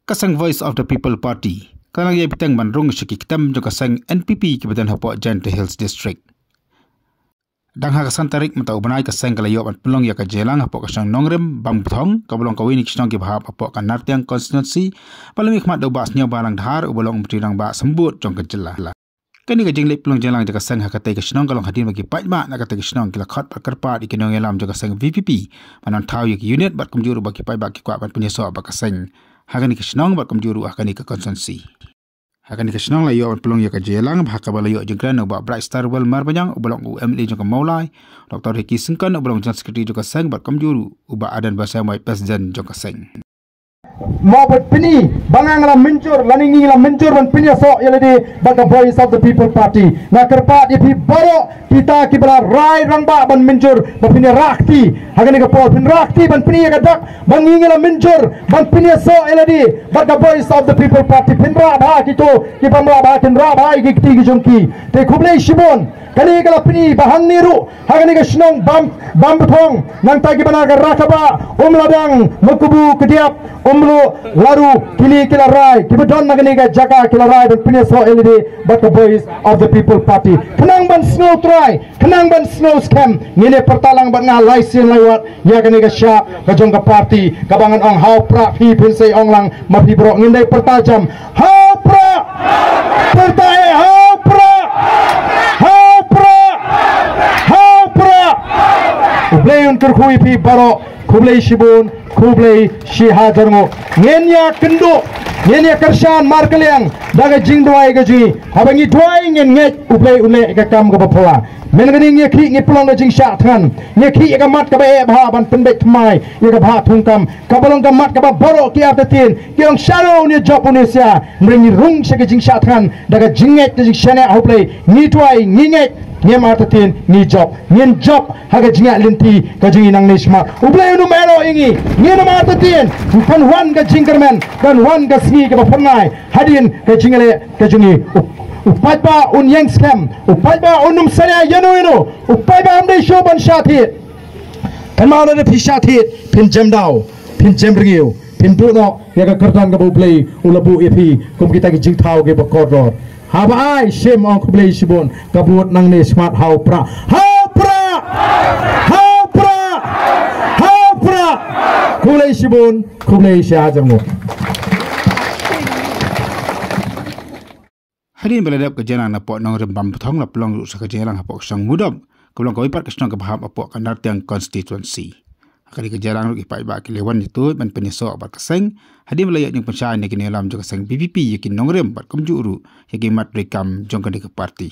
Kasang Voice of the People Party. Kalang ia pitang manrung syikiktam jo kasang NPP Kibadan Hapok Jante Hills District. Dang hakasan tarik matau banai kasang kalayo at pulong ya kajelang hapok kasang nongrem bang butong kabolong kawini kisnong kibahap hapok kan nartiang constituency palamik mat do bas nya barang dhar ubolong mtirang ba sembut jong kajela. Kani kajing lip pulong jelang jaga sang hakatai kisnong kalong hadin bagi pajma nak kata kisnong kila khat perkerpa di kinong elam jaga sang VPP manan tau yak unit bat kumjuru bagi pajba ki kwa bat penyeso ba kasang hakani kisnong bat kumjuru hakani ke konsensi. Hakani kisnong layo pelong ya kajelang bahaka balayo jengkran ba Bright Star Well Marbanyang ubolong UMLA jong Maulai Dr. Ricky Sengkan ubolong jan sekretari jong kasang bat kumjuru uba adan bahasa mai presiden jong kasang. Mau berpini, bangang la mencur, laningi la mencur dan pini so yaladi baga Voice of the People Party. Nak kerpat di borok kita kibla rai rangba ban mencur, berpini rakti, hagan ika pol pin rakti ban pini kadak, bangingi la mencur, ban pini so yaladi baga Voice of the People Party. Pin rabha kito, kibamla bah pin rabha iki kiti kijongki. Te kublai shibon, kani ika la pini bahang niru, hagan ika shnong bam betong, nang tagi banaga rakaba, ladang mukubu kediap. Umlu laru kili kila rai kibadon naganiga jaka kila rai dan punya so elide but the Voice of the People Party kenang ban snow try kenang ban snow scam ngine pertalang ban nga laisin lewat ya ganiga sya kajong ka party kabangan ong how pra fi pinsay ong lang mapi bro ngine pertajam how pra pertae how pra ubleun kerhui pi baro kublai shibun kublai shihajarngo ngenya kendo ngenya kershan markeliang daga jingdwai gaji habangi dwai ngen nget ublai ule ka kam ga bapwa menganing ye khi nge plong ga jing sha than ye khi ga mat ka ba e bha ban pen bet mai ye ga bha thungkam ka balong ga mat ka ba boro ki aftatin ki ong sharo ni japonesia mringi rung se ga jing sha than daga jinget ga jing shane ublai ni dwai ni nget nye martatin ni job nyen job haga jinga linti ka jingi nang nisma ublay nu melo ingi nye na martatin kan wan ga jingerman kan wan ga singi ka bapangai hadin ka jingale ka jingi upajba un yang scam upajba unum saya yano upajba amde shoban shati kan mala de pishati pin jamdao pin jamriu pin puno ya ka kartan ga ublay ulabu epi kum kita ki jingthau ge bakodor Habai shame on kublai shibon kabut nang ne smart how pra kublai shibon kublai shajamu Hadin beladap kejalan napok nang rembam betong la pelong ru sakajelang hapok sang mudam kabulong kawipat kesnong kabahap apok kan nartiang constituency kali kejalan ru ipai ba kilewan itu ban penyeso bat keseng hadi melayak yang pensaan ni kini alam juga keseng PPP yakin nongrem bat kumjuru yakin mat rekam jongkan ke parti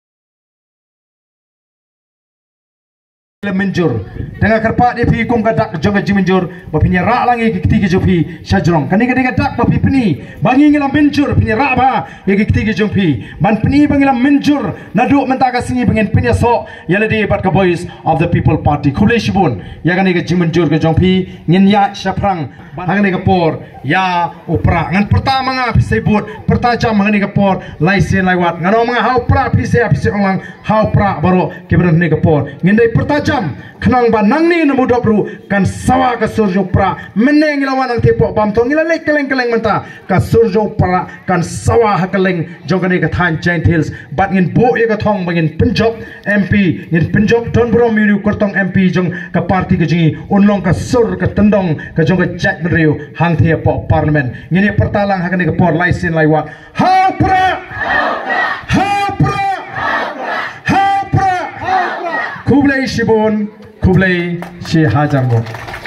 menjur dengan kerpat dia pi kong kadak jongga jimenjur bapinya rak langi ki ketiga jopi sajrong kani kani kadak bapi peni bangi ngila menjur pinya rak ba ya ki ketiga jopi ban peni bangila menjur naduk mentaka singi pengen pinya so yaladi bat ka Voice of the People Party kublai shibun ya kani ka jimenjur ka jopi ngin ya syaprang hangani ka por ya upra ngan pertama nga pisebut pertajam hangani ka por laisen laiwat ngano mga hau pra pise onglang hau pra baro kibran ni ka por ngindai pertajam kenang ba nang ni namu dobru kan sawa ka surjo pra meneng lawan ang tepo bam to ngila lek keleng menta ka surjo pra kan sawa hakeleng jongani ka than Giant Hills bat ngin bo ye ka thong bangin Punjab MP ngin Punjab don bro miu kortong MP jong ka parti ka jingi unlong ka sur ka tendong ka jong ka chat riu hang tepo parliament ngini pertalang hakani ka por laisen laiwa ha pra kublai shibon kublai shi hajarmo